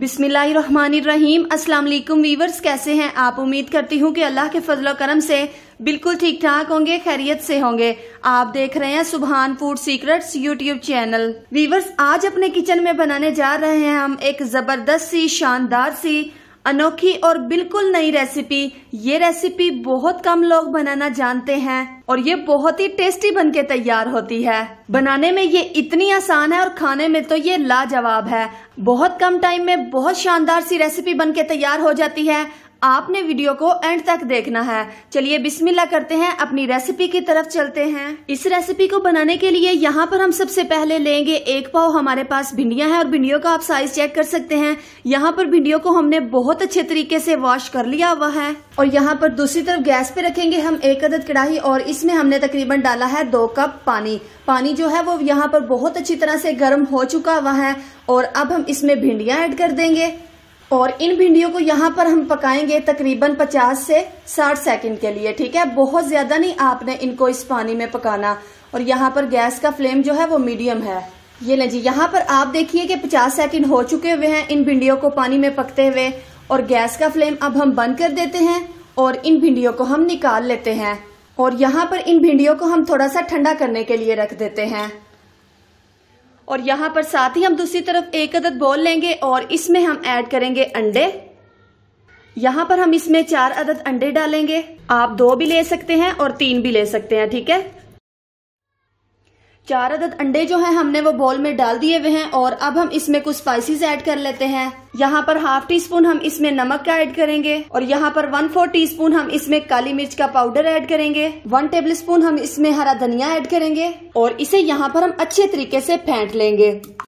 बिस्मिल्लाहिर्रहमानिर्रहीम। अस्सलाम वालेकुम वीवर्स, कैसे हैं आप? उम्मीद करती हूँ कि अल्लाह के फजल करम से बिल्कुल ठीक ठाक होंगे, खैरियत से होंगे। आप देख रहे हैं Subhan food secrets YouTube channel. Viewers, आज अपने किचन में बनाने जा रहे हैं हम एक जबरदस्त सी, शानदार सी, अनोखी और बिल्कुल नई रेसिपी। ये रेसिपी बहुत कम लोग बनाना जानते हैं और ये बहुत ही टेस्टी बनके तैयार होती है। बनाने में ये इतनी आसान है और खाने में तो ये लाजवाब है। बहुत कम टाइम में बहुत शानदार सी रेसिपी बनके तैयार हो जाती है। आपने वीडियो को एंड तक देखना है। चलिए बिस्मिल्लाह करते हैं, अपनी रेसिपी की तरफ चलते हैं। इस रेसिपी को बनाने के लिए यहाँ पर हम सबसे पहले लेंगे 1 पाव हमारे पास भिंडियां हैं और भिंडियों का आप साइज चेक कर सकते हैं। यहाँ पर भिंडियों को हमने बहुत अच्छे तरीके से वॉश कर लिया हुआ है। और यहाँ पर दूसरी तरफ गैस पे रखेंगे हम 1 अदद कढ़ाई और इसमें हमने तकरीबन डाला है 2 कप पानी। पानी जो है वो यहाँ पर बहुत अच्छी तरह से गर्म हो चुका हुआ है और अब हम इसमें भिंडियां ऐड कर देंगे और इन भिंडियों को यहाँ पर हम पकाएंगे तकरीबन 50 से 60 सेकंड के लिए। ठीक है, बहुत ज्यादा नहीं आपने इनको इस पानी में पकाना। और यहाँ पर गैस का फ्लेम जो है वो मीडियम है। ये लें जी, यहाँ पर आप देखिए कि 50 सेकंड हो चुके हुए हैं इन भिंडियों को पानी में पकते हुए। और गैस का फ्लेम अब हम बंद कर देते हैं और इन भिंडियों को हम निकाल लेते हैं। और यहाँ पर इन भिंडियों को हम थोड़ा सा ठंडा करने के लिए रख देते हैं। और यहाँ पर साथ ही हम दूसरी तरफ 1 अदद बोल लेंगे और इसमें हम ऐड करेंगे अंडे। यहाँ पर हम इसमें 4 अदद अंडे डालेंगे। आप 2 भी ले सकते हैं और 3 भी ले सकते हैं। ठीक है, 4 अदद अंडे जो हैं हमने वो बोल में डाल दिए हुए हैं। और अब हम इसमें कुछ स्पाइसेस ऐड कर लेते हैं। यहाँ पर ½ टीस्पून हम इसमें नमक का ऐड करेंगे और यहाँ पर 1/4 टीस्पून हम इसमें काली मिर्च का पाउडर ऐड करेंगे। 1 टेबलस्पून हम इसमें हरा धनिया ऐड करेंगे और इसे यहाँ पर हम अच्छे तरीके से फेंट लेंगे।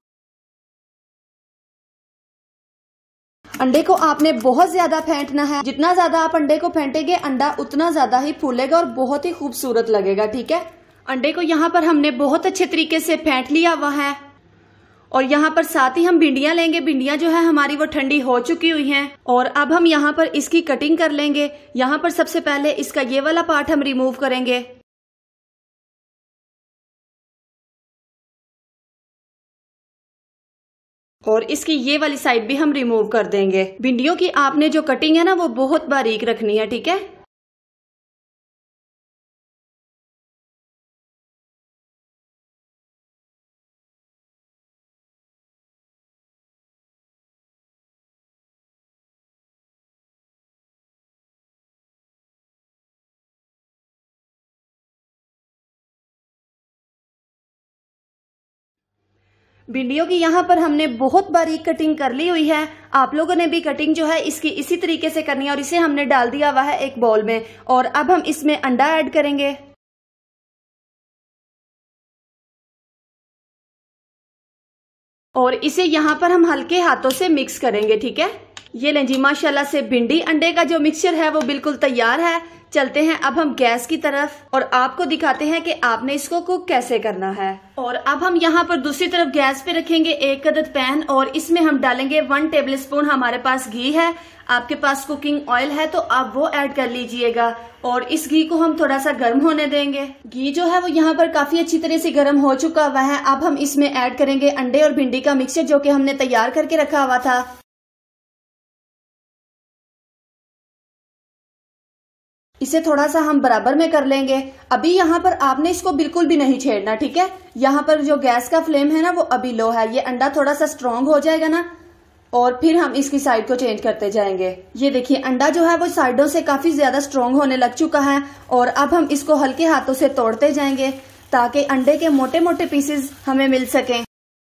अंडे को आपने बहुत ज्यादा फेंटना है। जितना ज्यादा आप अंडे को फेंटेंगे अंडा उतना ज्यादा ही फूलेगा और बहुत ही खूबसूरत लगेगा। ठीक है, अंडे को यहाँ पर हमने बहुत अच्छे तरीके से फेंट लिया हुआ है। और यहाँ पर साथ ही हम भिंडियां लेंगे। भिंडियां जो है हमारी वो ठंडी हो चुकी हुई हैं और अब हम यहाँ पर इसकी कटिंग कर लेंगे। यहाँ पर सबसे पहले इसका ये वाला पार्ट हम रिमूव करेंगे और इसकी ये वाली साइड भी हम रिमूव कर देंगे। भिंडियों की आपने जो कटिंग है ना वो बहुत बारीक रखनी है। ठीक है, भिंडियों की यहाँ पर हमने बहुत बारीक कटिंग कर ली हुई है। आप लोगों ने भी कटिंग जो है इसकी इसी तरीके से करनी है। और इसे हमने डाल दिया हुआ है एक बाउल में और अब हम इसमें अंडा ऐड करेंगे। और इसे यहाँ पर हम हल्के हाथों से मिक्स करेंगे। ठीक है, ये लें जी, माशाल्लाह से भिंडी अंडे का जो मिक्सचर है वो बिल्कुल तैयार है। चलते हैं अब हम गैस की तरफ और आपको दिखाते हैं कि आपने इसको कुक कैसे करना है। और अब हम यहाँ पर दूसरी तरफ गैस पे रखेंगे 1 अदद पैन और इसमें हम डालेंगे 1 टेबलस्पून हमारे पास घी है। आपके पास कुकिंग ऑयल है तो आप वो ऐड कर लीजिएगा और इस घी को हम थोड़ा सा गर्म होने देंगे। घी जो है वो यहाँ पर काफी अच्छी तरह से गर्म हो चुका हुआ है। अब हम इसमें ऐड करेंगे अंडे और भिंडी का मिक्सचर जो कि हमने तैयार करके रखा हुआ था। इसे थोड़ा सा हम बराबर में कर लेंगे। अभी यहाँ पर आपने इसको बिल्कुल भी नहीं छेड़ना। ठीक है, यहाँ पर जो गैस का फ्लेम है ना वो अभी लो है। ये अंडा थोड़ा सा स्ट्रॉन्ग हो जाएगा ना और फिर हम इसकी साइड को चेंज करते जाएंगे। ये देखिए, अंडा जो है वो साइडों से काफी ज्यादा स्ट्रॉन्ग होने लग चुका है और अब हम इसको हल्के हाथों से तोड़ते जाएंगे ताकि अंडे के मोटे मोटे पीसेस हमें मिल सकें।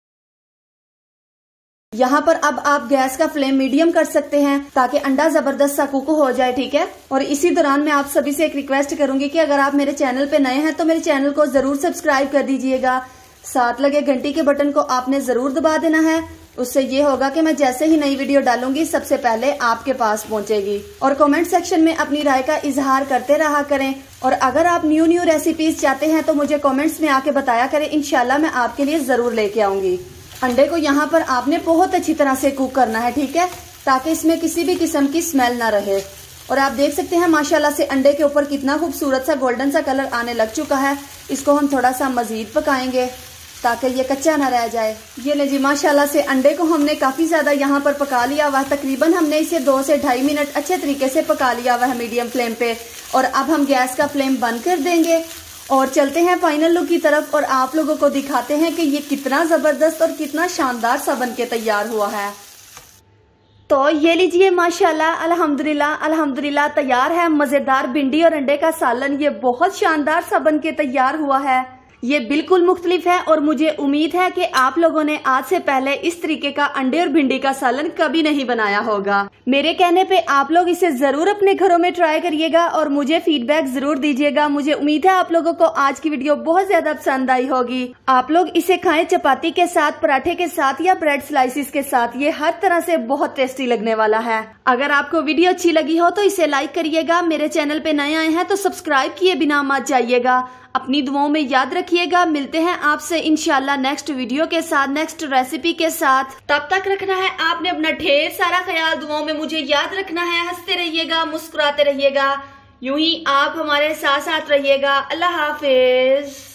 यहाँ पर अब आप गैस का फ्लेम मीडियम कर सकते हैं ताकि अंडा जबरदस्त सा कुक हो जाए। ठीक है, और इसी दौरान मैं आप सभी से एक रिक्वेस्ट करूंगी कि अगर आप मेरे चैनल पे नए हैं तो मेरे चैनल को जरूर सब्सक्राइब कर दीजिएगा। साथ लगे घंटी के बटन को आपने जरूर दबा देना है। उससे ये होगा कि मैं जैसे ही नई वीडियो डालूंगी सबसे पहले आपके पास पहुंचेगी। और कमेंट सेक्शन में अपनी राय का इजहार करते रहा करें। और अगर आप न्यू रेसिपीज चाहते हैं तो मुझे कमेंट्स में आके बताया करें। इंशाल्लाह मैं आपके लिए जरूर लेके आऊंगी। अंडे को यहाँ पर आपने बहुत अच्छी तरह से कुक करना है। ठीक है, ताकि इसमें किसी भी किस्म की स्मेल ना रहे। और आप देख सकते हैं माशाल्लाह से अंडे के ऊपर कितना खूबसूरत सा गोल्डन सा कलर आने लग चुका है। इसको हम थोड़ा सा मजीद पकाएंगे। ताकि ये कच्चा ना रह जाए। ये ले जी माशाल्लाह से अंडे को हमने काफी ज्यादा यहाँ पर पका लिया हुआ है। तकरीबन हमने इसे 2 से 2.5 मिनट अच्छे तरीके से पका लिया हुआ है मीडियम फ्लेम पे। और अब हम गैस का फ्लेम बंद कर देंगे और चलते हैं फाइनल लुक की तरफ और आप लोगों को दिखाते हैं कि ये कितना जबरदस्त और कितना शानदार सा बन के तैयार हुआ है। तो ये लीजिए माशाल्लाह अल्हम्दुलिल्लाह अल्हम्दुलिल्लाह तैयार है मजेदार भिंडी और अंडे का सालन। ये बहुत शानदार सा बन के तैयार हुआ है। ये बिल्कुल मुख्तलिफ है और मुझे उम्मीद है कि आप लोगों ने आज से पहले इस तरीके का अंडे और भिंडी का सालन कभी नहीं बनाया होगा। मेरे कहने पे आप लोग इसे जरूर अपने घरों में ट्राई करिएगा और मुझे फीडबैक जरूर दीजिएगा। मुझे उम्मीद है आप लोगों को आज की वीडियो बहुत ज्यादा पसंद आई होगी। आप लोग इसे खाएं चपाती के साथ, पराठे के साथ या ब्रेड स्लाइसिस के साथ। ये हर तरह से बहुत टेस्टी लगने वाला है। अगर आपको वीडियो अच्छी लगी हो तो इसे लाइक करिएगा। मेरे चैनल पे नए आए हैं तो सब्सक्राइब किए बिना मत जाइएगा। अपनी दुआओं में याद रखिएगा। मिलते हैं आपसे इंशाल्लाह नेक्स्ट वीडियो के साथ, नेक्स्ट रेसिपी के साथ। तब तक रखना है आपने अपना ढेर सारा ख्याल। दुआओं में मुझे याद रखना है। हंसते रहिएगा, मुस्कुराते रहिएगा, यूं ही आप हमारे साथ साथ रहिएगा। अल्लाह हाफिज।